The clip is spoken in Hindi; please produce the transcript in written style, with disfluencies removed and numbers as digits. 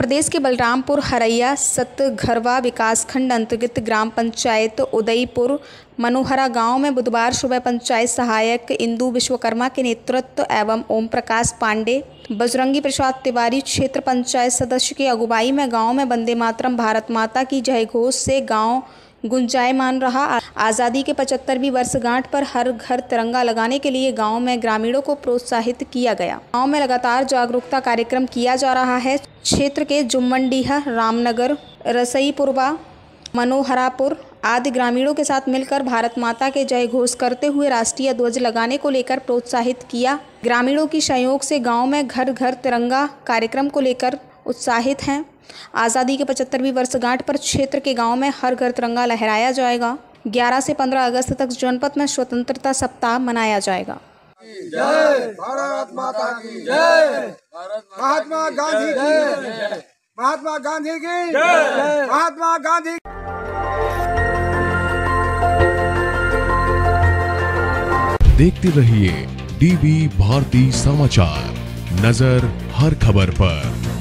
प्रदेश के बलरामपुर हरैया सतघरवा विकासखंड अंतर्गत ग्राम पंचायत उदयपुर मनोहरा गांव में बुधवार सुबह पंचायत सहायक इंदु विश्वकर्मा के नेतृत्व एवं ओम प्रकाश पांडे, बजरंगी प्रसाद तिवारी क्षेत्र पंचायत सदस्य की अगुवाई में गांव में वंदे मातरम भारत माता की जय घोष से गांव गुंजायमान रहा। आज़ादी के 75वीं वर्षगांठ पर हर घर तिरंगा लगाने के लिए गांव में ग्रामीणों को प्रोत्साहित किया गया। गांव में लगातार जागरूकता कार्यक्रम किया जा रहा है। क्षेत्र के जुम्मनडीहा, रामनगर, रसईपुरवा, मनोहरापुर आदि ग्रामीणों के साथ मिलकर भारत माता के जय घोष करते हुए राष्ट्रीय ध्वज लगाने को लेकर प्रोत्साहित किया। ग्रामीणों की सहयोग से गाँव में घर घर तिरंगा कार्यक्रम को लेकर उत्साहित हैं। आज़ादी के 75वीं वर्षगांठ पर क्षेत्र के गांव में हर घर तिरंगा लहराया जाएगा। 11 से 15 अगस्त तक जनपद में स्वतंत्रता सप्ताह मनाया जाएगा। जय भारत माता की जय, महात्मा गांधी की, महात्मा गांधी की जय, महात्मा गांधी। देखते रहिए डीवी भारती समाचार, नजर हर खबर पर।